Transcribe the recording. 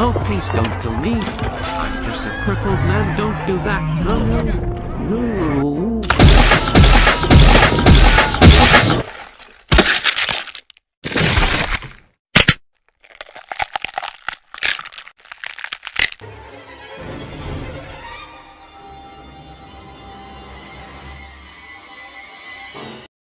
No, please don't kill me. I'm just a crippled man. Don't do that. No, no.